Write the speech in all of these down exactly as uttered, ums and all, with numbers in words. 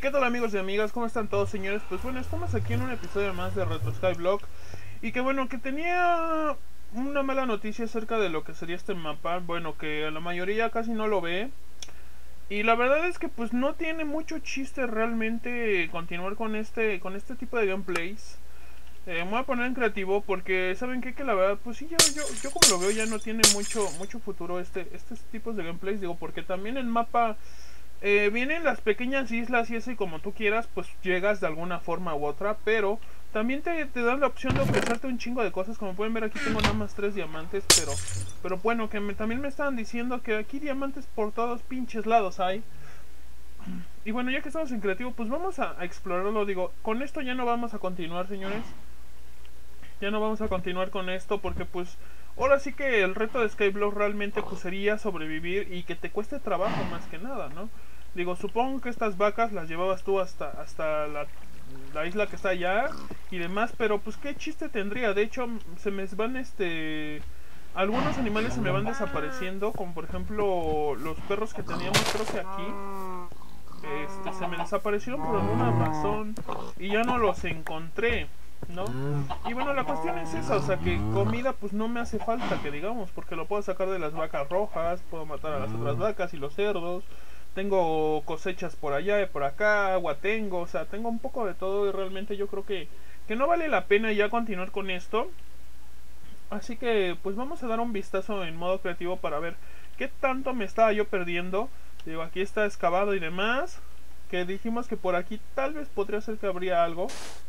qué tal, amigos y amigas, ¿cómo están todos, señores? Pues bueno, estamos aquí en un episodio más de Retro Skyblock. Y que bueno, que tenía una mala noticia acerca de lo que sería este mapa. Bueno, que la mayoría casi no lo ve. Y la verdad es que pues no tiene mucho chiste realmente continuar con este con este tipo de gameplays. Eh, me voy a poner en creativo porque saben qué? Que la verdad pues sí, yo, yo, yo como lo veo ya no tiene mucho mucho futuro este estos tipos de gameplays. Digo, porque también el mapa eh, vienen las pequeñas islas y eso, y como tú quieras pues llegas de alguna forma u otra. Pero también te, te dan la opción de ofrecerte un chingo de cosas. Como pueden ver, aquí tengo nada más tres diamantes. Pero pero bueno, que me, también me estaban diciendo que aquí diamantes por todos pinches lados hay. Y bueno, ya que estamos en creativo, pues vamos a, a explorarlo. Digo, con esto ya no vamos a continuar, señores. Ya no vamos a continuar con esto porque pues ahora sí que el reto de Skyblock realmente pues sería sobrevivir y que te cueste trabajo más que nada, ¿no? Digo, supongo que estas vacas las llevabas tú hasta, hasta la, la isla que está allá y demás, pero pues qué chiste tendría. De hecho, se me van este... algunos animales se me van desapareciendo, como por ejemplo los perros que teníamos, creo que aquí. Este, se me desaparecieron por alguna razón y ya no los encontré, ¿no? Y bueno, la cuestión es esa, o sea que comida pues no me hace falta, que digamos, porque lo puedo sacar de las vacas rojas, puedo matar a las otras vacas y los cerdos, tengo cosechas por allá y por acá, agua tengo, o sea, tengo un poco de todo. Y realmente yo creo que, que no vale la pena ya continuar con esto. Así que pues vamos a dar un vistazo en modo creativo para ver qué tanto me estaba yo perdiendo. Digo, aquí está excavado y demás, que dijimos que por aquí tal vez podría ser que habría algo.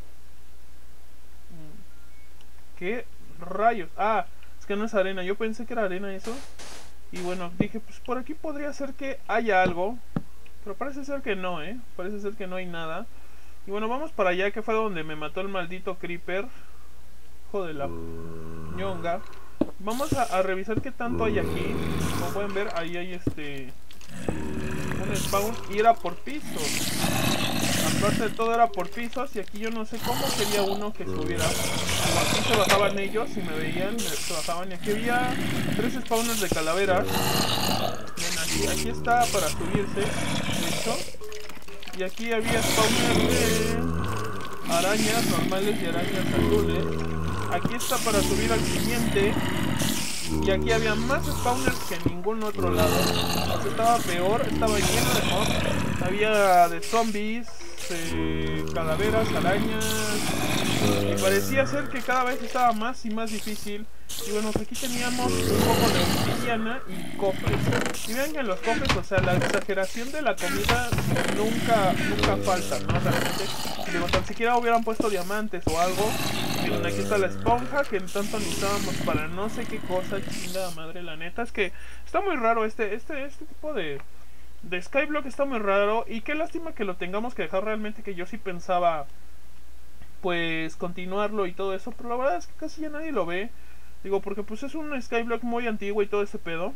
¿Qué rayos? Ah, es que no es arena, yo pensé que era arena eso. Y bueno, dije, pues por aquí podría ser que haya algo, pero parece ser que no, eh Parece ser que no hay nada. Y bueno, vamos para allá, que fue donde me mató el maldito creeper. Hijo de la ñonga. Vamos a, a revisar qué tanto hay aquí. Como pueden ver, ahí hay este un spawn y era por pisos. Aparte de todo era por pisos, y aquí yo no sé cómo quería uno que subiera. Como aquí se bajaban ellos y me veían, se bajaban, y aquí había tres spawners de calaveras. Bien, aquí, aquí está para subirse, de hecho. Y aquí había spawners de arañas normales y arañas azules. Aquí está para subir al siguiente. Y aquí había más spawners que en ningún otro lado. O sea, estaba peor, estaba lleno de mobs. Había de zombies, eh, calaveras, arañas. Y parecía ser que cada vez estaba más y más difícil. Y bueno, aquí teníamos un poco de obsidiana y cofres. Y vean que en los cofres, o sea, la exageración de la comida nunca, nunca falta, ¿no? Realmente, digo, tan siquiera hubieran puesto diamantes o algo. Miren, aquí está la esponja que tanto necesitábamos para no sé qué cosa, chingada madre. La neta es que está muy raro este, este, este tipo de, de Skyblock, está muy raro. Y qué lástima que lo tengamos que dejar realmente, que yo sí pensaba pues continuarlo y todo eso, pero la verdad es que casi ya nadie lo ve. Digo, porque pues es un Skyblock muy antiguo y todo ese pedo.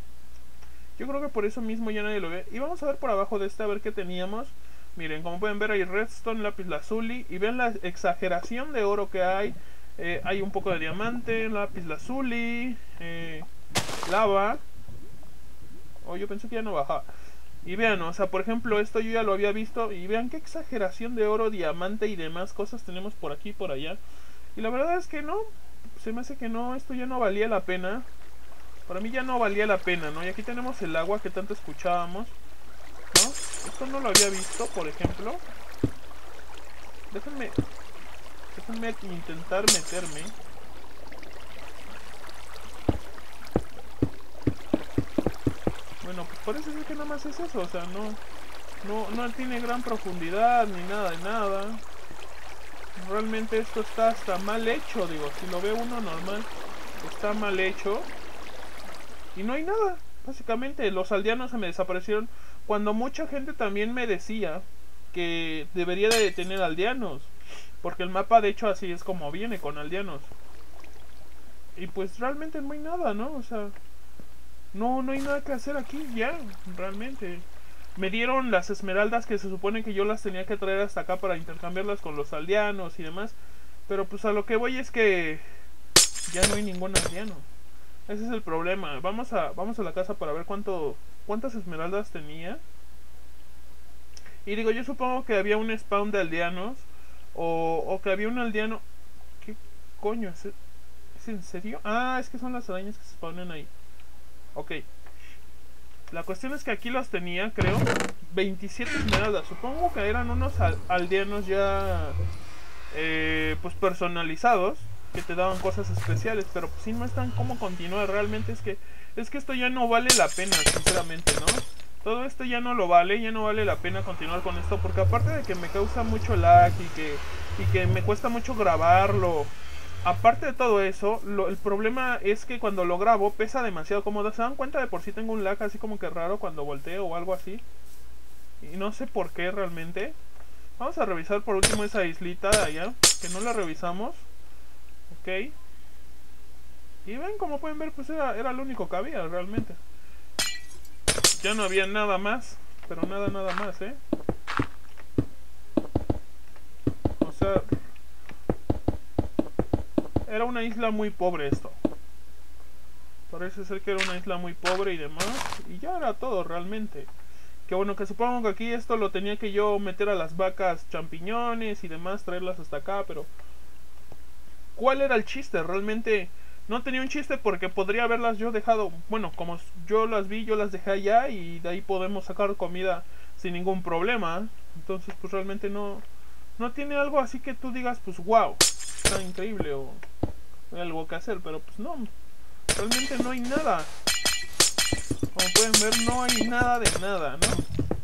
Yo creo que por eso mismo ya nadie lo ve. Y vamos a ver por abajo de este a ver qué teníamos. Miren, como pueden ver hay redstone, lápiz lazuli. Y ven la exageración de oro que hay. eh, Hay un poco de diamante, lápiz lazuli, eh, lava. Oh, yo pensé que ya no bajaba. Y vean, o sea, por ejemplo, esto yo ya lo había visto. Y vean qué exageración de oro, diamante y demás cosas tenemos por aquí y por allá. Y la verdad es que no, se me hace que no, esto ya no valía la pena. Para mí ya no valía la pena, ¿no? Y aquí tenemos el agua que tanto escuchábamos, ¿no? Esto no lo había visto, por ejemplo. Déjenme, déjenme intentar meterme. Bueno, pues parece ser que nada más es eso, o sea, no, no, no tiene gran profundidad ni nada de nada. Realmente esto está hasta mal hecho, digo, si lo ve uno normal, está mal hecho. Y no hay nada, básicamente los aldeanos se me desaparecieron. Cuando mucha gente también me decía que debería de tener aldeanos, porque el mapa de hecho así es como viene, con aldeanos. Y pues realmente no hay nada, ¿no? O sea, no, no hay nada que hacer aquí ya, realmente. Me dieron las esmeraldas que se supone que yo las tenía que traer hasta acá para intercambiarlas con los aldeanos y demás. Pero pues a lo que voy es que ya no hay ningún aldeano. Ese es el problema. Vamos a, vamos a la casa para ver cuánto, cuántas esmeraldas tenía. Y digo, yo supongo que había un spawn de aldeanos. O, o que había un aldeano. ¿Qué coño? ¿Es, ¿Es en serio? Ah, es que son las arañas que se spawnan ahí. Ok. La cuestión es que aquí los tenía, creo, veintisiete esmeraldas. Supongo que eran unos al aldeanos ya eh, pues personalizados, que te daban cosas especiales, pero pues si no están cómo continuar. Realmente es que es que esto ya no vale la pena, sinceramente, ¿no? Todo esto ya no lo vale, ya no vale la pena continuar con esto, porque aparte de que me causa mucho lag y que, y que me cuesta mucho grabarlo, aparte de todo eso, lo, el problema es que cuando lo grabo pesa demasiado. Como se dan cuenta, de por sí tengo un lag así como que raro cuando volteo o algo así. Y no sé por qué realmente. Vamos a revisar por último esa islita de allá, que no la revisamos. Ok. Y ven, como pueden ver, pues era, era lo único que había realmente. Ya no había nada más, pero nada, nada más, ¿eh? O sea, era una isla muy pobre esto. Parece ser que era una isla muy pobre y demás. Y ya era todo realmente. Que bueno, que supongo que aquí esto lo tenía que yo meter a las vacas champiñones y demás, traerlas hasta acá, pero ¿cuál era el chiste? Realmente no tenía un chiste, porque podría haberlas yo dejado, bueno, como yo las vi, yo las dejé allá y de ahí podemos sacar comida sin ningún problema. Entonces pues realmente no, no tiene algo así que tú digas pues wow, está increíble o hay algo que hacer, pero pues no, realmente no hay nada. Como pueden ver, no hay nada de nada, ¿no?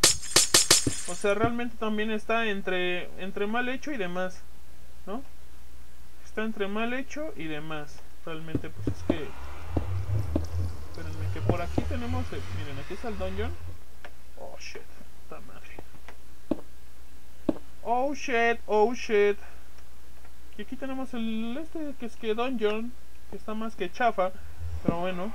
O sea, realmente también está entre, entre mal hecho y demás, ¿no? Está entre mal hecho y demás. Realmente pues es que... Espérenme, que por aquí tenemos... El, miren, aquí está el dungeon. Oh shit, puta madre. Oh shit, oh shit. Y aquí tenemos el este que es que dungeon, que está más que chafa, pero bueno.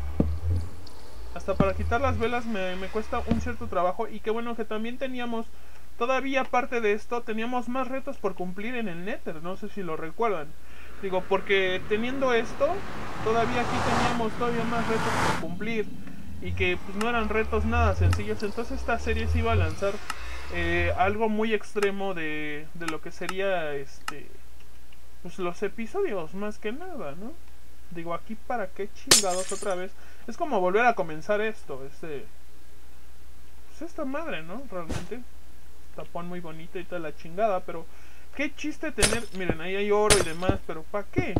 Hasta para quitar las velas me, me cuesta un cierto trabajo. Y qué bueno que también teníamos, todavía aparte de esto, teníamos más retos por cumplir en el Nether. No sé si lo recuerdan. Digo, porque teniendo esto, todavía aquí teníamos todavía más retos por cumplir. Y que pues no eran retos nada sencillos. Entonces esta serie se iba a lanzar eh, algo muy extremo de, de lo que sería este pues los episodios, más que nada, ¿no? Digo, aquí para qué chingados otra vez. Es como volver a comenzar esto. Este pues esta madre, ¿no? Realmente tapón muy bonito y toda la chingada, pero qué chiste tener, miren, ahí hay oro y demás, pero ¿para qué?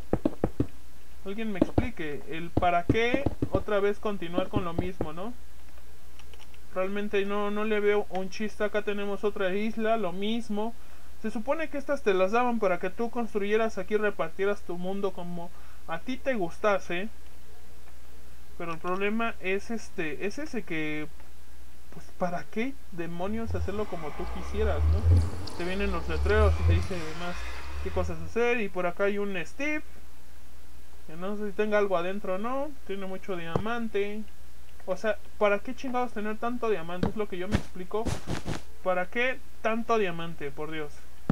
Alguien me explique, el para qué otra vez continuar con lo mismo, ¿no? Realmente no, no le veo un chiste. Acá tenemos otra isla, lo mismo. Se supone que estas te las daban para que tú construyeras aquí, repartieras tu mundo como a ti te gustase. Pero el problema es este, es ese que... Pues para qué demonios hacerlo como tú quisieras, ¿no? Te vienen los letreros y te dicen además qué cosas hacer. Y por acá hay un Steve, que no sé si tenga algo adentro o no. Tiene mucho diamante. O sea, ¿para qué chingados tener tanto diamante? Es lo que yo me explico. ¿Para qué tanto diamante? Por Dios.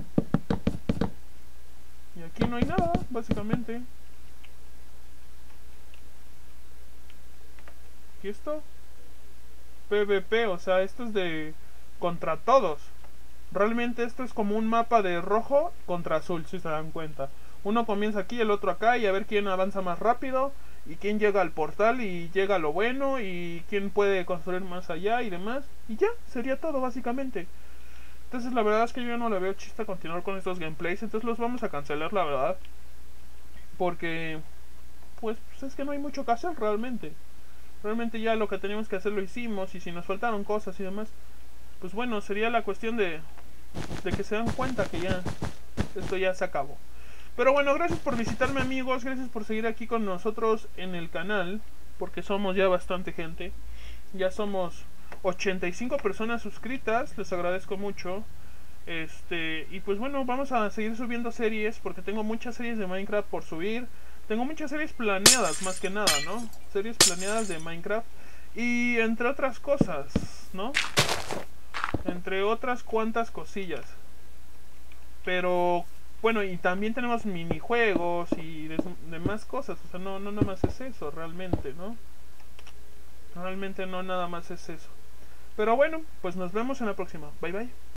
Y aquí no hay nada, básicamente. ¿Y esto? P V P, o sea, esto es de contra todos. Realmente esto es como un mapa de rojo contra azul, si se dan cuenta. Uno comienza aquí, el otro acá, y a ver quién avanza más rápido, y quién llega al portal y llega a lo bueno, y quién puede construir más allá y demás. Y ya, sería todo básicamente. Entonces la verdad es que yo no le veo chiste a continuar con estos gameplays, entonces los vamos a cancelar, la verdad. Porque, pues, pues es que no hay mucho que hacer realmente. Realmente ya lo que teníamos que hacer lo hicimos, y si nos faltaron cosas y demás, pues bueno, sería la cuestión de, de que se dan cuenta que ya esto ya se acabó. Pero bueno, gracias por visitarme, amigos, gracias por seguir aquí con nosotros en el canal, porque somos ya bastante gente. Ya somos ochenta y cinco personas suscritas, les agradezco mucho. Este, y pues bueno, vamos a seguir subiendo series, porque tengo muchas series de Minecraft por subir. Tengo muchas series planeadas, más que nada, ¿no? Series planeadas de Minecraft. Y entre otras cosas, ¿no? Entre otras cuantas cosillas. Pero, bueno, y también tenemos minijuegos y demás cosas. O sea, no, no nada más es eso, realmente, ¿no? Realmente no nada más es eso. Pero bueno, pues nos vemos en la próxima. Bye bye.